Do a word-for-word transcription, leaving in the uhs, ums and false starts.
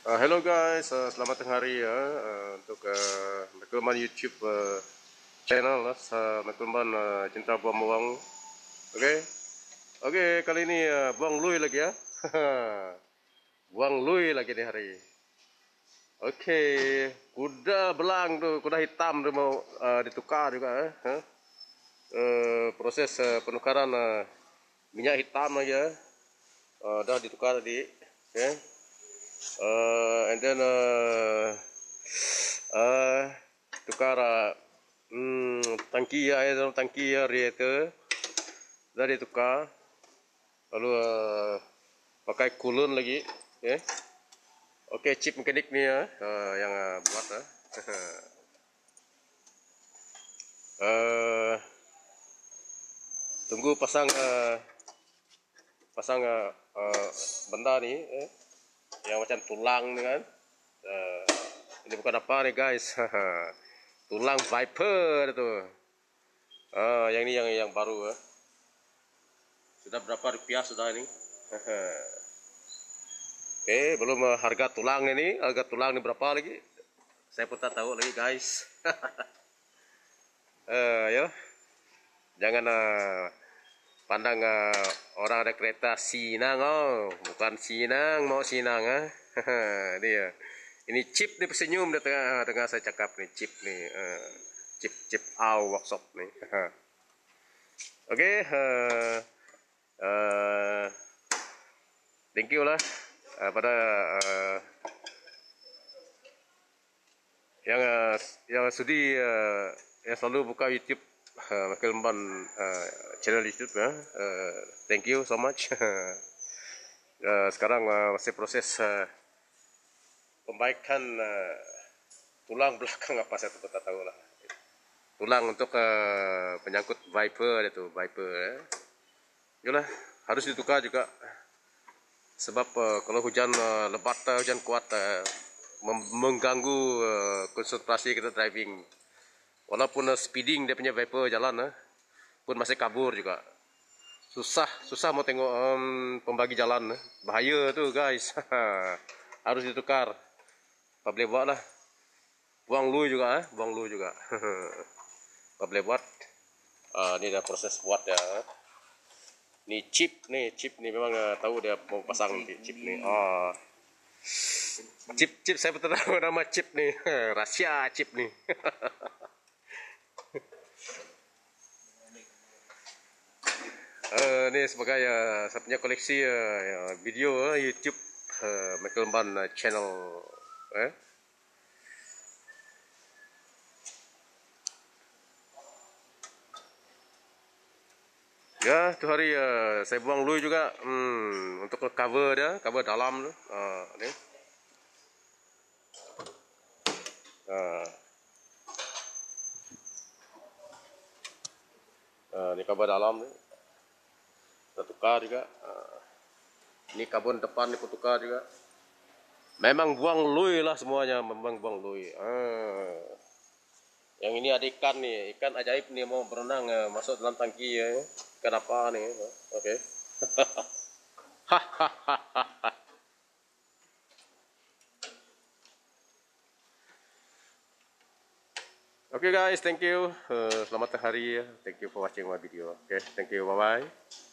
Uh, hello guys, uh, selamat tengah hari ya uh, untuk uh, Mekelman YouTube uh, channel lah, uh, Mekelman uh, Cinta Buang Buang. Oke, okay? Oke okay, kali ini uh, buang lui lagi ya, buang lui lagi di hari. Oke, okay. Kuda belang tuh, kuda hitam tuh mau uh, ditukar juga. Eh? Huh? Uh, proses uh, penukaran uh, minyak hitam aja, uh, dah ditukar tadi. Okay? Uh, and then uh, uh, tukar uh, hmm, tangki air dalam tangki radiator dah ditukar, lalu uh, pakai coolant lagi, ya. Okay? Oke, okay, chip mekanik ni ya, uh, yang uh, buat uh. uh, tunggu pasang uh, pasang uh, uh, benda ni, eh, yang macam tulang ni kan. Uh, ini bukan apa nih guys, tulang Viper itu. Uh, yang ini yang yang baru. Uh. Sudah berapa rupiah sudah ini? Oke, okay, belum uh, harga tulang ini, harga tulang ini berapa lagi? Saya pun tak tahu lagi guys. uh, yo, jangan uh, pandang uh, orang ada kereta Sinang, oh, bukan Sinang, mau Sinang ah. Dia, ini chip nih senyum di tengah tengah saya cakap nih chip nih, uh, chip chip au workshop nih. Oke, okay, uh, uh, thank you lah uh, pada uh, yang uh, yang sudi uh, yang selalu buka YouTube uh, Mekelman uh, channel YouTube ya. Uh, thank you so much. uh, sekarang uh, masih proses uh, pembaikan uh, tulang belakang apa saya tak tahu lah. Tulang untuk uh, penyangkut Viper itu Viper. Ya. Yalah, harus ditukar juga. Sebab uh, kalau hujan uh, lebat, uh, hujan kuat uh, mengganggu uh, konsentrasi kita driving. Walaupun uh, speeding dia punya Viper jalan uh, pun masih kabur juga. Susah, susah mau tengok um, pembagi jalan. Uh. Bahaya tuh guys. Harus ditukar. Apa boleh buat lah. Buang lui juga, uh. buang lui juga. Apa boleh buat. Uh, ini dah proses buat ya. Uh. Ni chip nih, chip nih memang uh, tahu dia mau pasang nanti chip nih. Oh. Chip chip saya betul tahu nama chip nih. Rahasia chip nih. uh, ini sebagai uh, saya punya koleksi uh, video uh, YouTube uh, Mekelman uh, channel. Eh? Ya, tu hari uh, saya buang lui juga hmm, untuk cover dia, cover dalam tu. Uh, ni. Uh, uh, ni cover dalam ni. Kita tukar juga. Uh, ini kabun depan ni pun tukar juga. Memang buang lui lah semuanya, memang buang lui. Uh. Yang ini ada ikan nih, ikan ajaib nih mau berenang uh, masuk dalam tangki ya. Ikan apa nih? Oke. Okay. Oke okay guys, thank you. Uh, selamat hari. Thank you for watching my video. Oke, okay, thank you. Bye bye.